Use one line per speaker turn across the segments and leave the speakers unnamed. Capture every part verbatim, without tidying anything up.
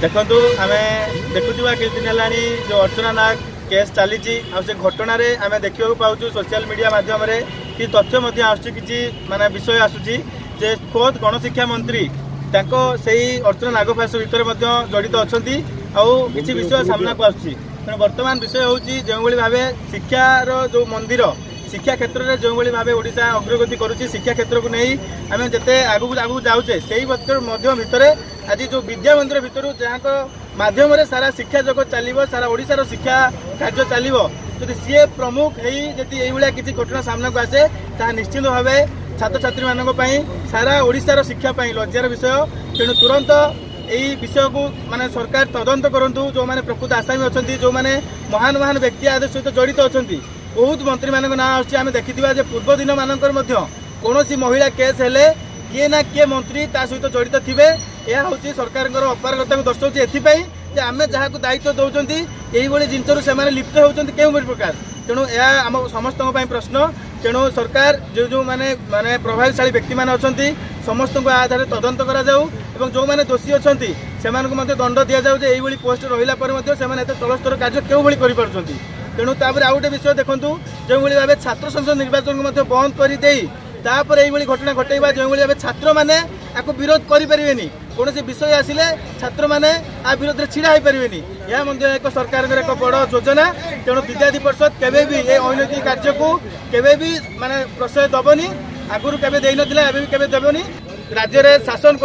देखु आम देखुवा कि दिन है जो अर्चना नाग केस चली से घटना आम देखा पाऊँ सोशल मीडिया माध्यम कि तथ्य कि माने विषय आसूची जे खोद गणशिक्षा मंत्री से अर्चना नाग फास भितर जड़ित अच्छा किसी विषय सामना को आसूची तेणु बर्तमान विषय हूँ जो भाव शिक्षार जो मंदिर शिक्षा क्षेत्र में जो भाव ओडिशा अग्रगति करुच्ची शिक्षा क्षेत्र को नहीं आम जिते आगू आगू जाऊे से भितर आज जो विद्या मंदिर भितर जहाँ माध्यम सारा शिक्षा जगत चलो सारा ओडिशार शिक्षा कार्य चलो जदि सी प्रमुख होती किसी घटना सामना को आसे ता निश्चित भाव छात्र छात्री मान सारा ओडिशार शिक्षा लज्जार विषय तेणु तुरंत यही विषय को माने सरकार तदंत करंतु जो माने प्रकृत आसामी अच्छा जो माने महान महान व्यक्ति आदि सहित जड़ित अच्छा बहुत मंत्री मान ना आम देखी पूर्व दिन मानक कौन महिला केस हेले किए ना किए मंत्री ता सहित जड़ित थे यह हूँ सरकार अपारगता को दर्शाऊँ एथपाई आम जहाँ को दायित्व दौरान यही जिनसर से लिप्त होती क्यों प्रकार तेणु यह आम समस्त प्रश्न तेणु सरकार जो जो माने माने प्रभावशाली व्यक्ति मान अच्छा समस्त को आधार तदंत करा जाऊ एवं जो माने दोषी अच्छा से दंड दि जाऊ यही पोस्ट रहा तल स्तर कार्य क्यों भाई कर तेणु तापर आउ गोटे विषय देखूँ जो भाव छात्र संसद निर्वाचन को बंद करदे तापर यही घटना घटेबा जो भाव छात्र मैंने आपको विरोध करें कौन विषय आसिले छात्र मैंने आ विरोध में छिड़ा हो पारे यह एक सरकार एक बड़ योजना तेणु विद्यार्थी परिषद केवे भी ये अनैतिक कार्य को केवे भी माने प्रश्रय दबनी आगुरी केवे देना केवे देवनी राज्य में शासन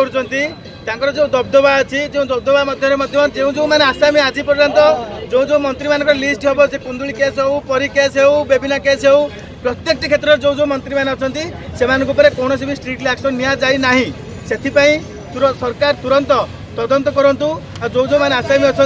कर जो दबदबा अच्छी जो दबदबा मध्य जो जो मैंने आसामी आज पर्यंत जो जो मंत्री मान लिस्ट हम से कुंदुली केस हो परी केस हो बेबिना केस हो प्रत्येक क्षेत्र जो जो मंत्री मैंने अच्छा कौन भी स्ट्रिक्टली एक्शन नि जाना से सरकार तुरंत तदंत करंतु जो जो मैंने आसामी अच्छा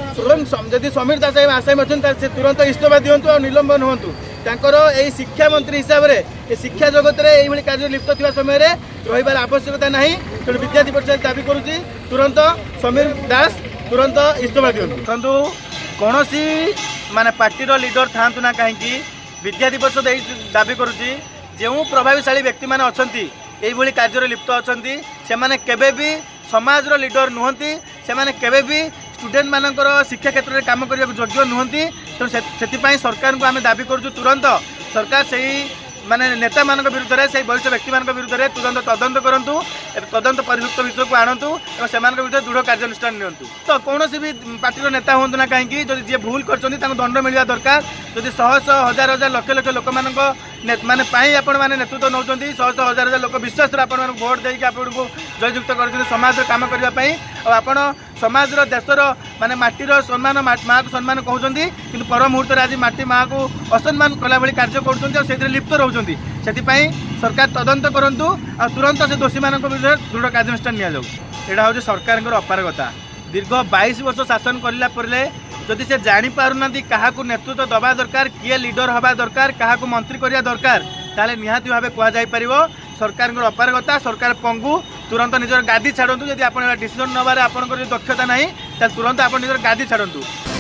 जदि समीर दास आसामी अच्छा तुरंत इस्तीफा दिंतु और निलंबन हूँ यही शिक्षा मंत्री हिसाब से शिक्षा जगत में यही कार्य लिप्त थी समय रही आवश्यकता ना तेणु विद्यार्थी परिषद दाबी करुच्ची तुरंत समीर दास तुरंत इस्तीफा दिंतु कौन सी माने पार्टीर लीडर था ना कहीं विद्यार्थी परिषद यही दाबी करुच्ची जो प्रभावशाली व्यक्ति मैंने अच्छा यही कार्य लिप्त अच्छा से केवे भी समाज लीडर नुहति से केवे भी स्टूडेंट मानकर शिक्षा क्षेत्र में काम करने योग्य नुहति तेणु से सरकार को आम दाबी करूँ तुरंत सरकार से माने नेता मान विरुद्ध में से वरिष्ठ व्यक्ति मान विरुद्ध में तुरंत तदंत करूँ तदंत परियुक्त विषय को आणतु और से विरुद्ध दृढ़ कार्यानुष्ठान नियंतु तो कौन भी पार्टी नेता हूँ ना कहीं जो जी भूल कर दंड मिलवा दरकार जदि शह शह हजार हजार लक्ष लक्ष लोक मान माने आपण मैंने नेतृत्व नौ शह शह हजार हजार लोक विश्वास आपण भोट देकी आपको जययुक्त कर समाज काम करने और आपण समाज देशर माने माटीर सम्मान माँ को सम्मान कहते कि पर मुहूर्त आज माटी माँ को असम्मान कला भाई कार्य कर लिप्त रोचे से सरकार तदंत करूँ और तुरंत से दोषी मान विरुद्ध दृढ़ कार्यानुष्ठान निया हूँ सरकार अपारगता दीर्घ बाईस वर्ष शासन करला जदि से जापार क्या नेतृत्व दबा दरकार किए लीडर हवा दरकार क्या मंत्री करवा दरकार ताले निहाती भाव कहुपर सरकार अपारगता सरकार पंगु तुरंत निजर गादी छाड़ू जदि आप डिसीजन नबार आप दक्षता ना तुरंत आप निजर गादी छाड़ू।